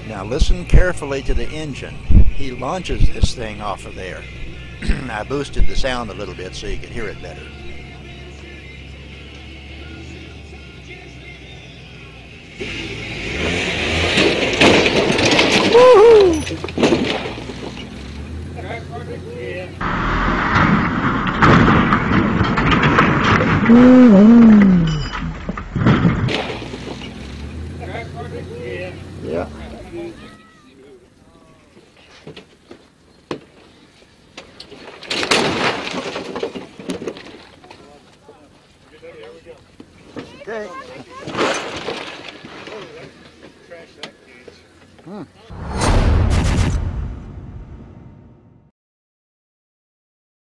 Now listen carefully to the engine. He launches this thing off of there. I boosted the sound a little bit so you could hear it better. Yeah. Okay.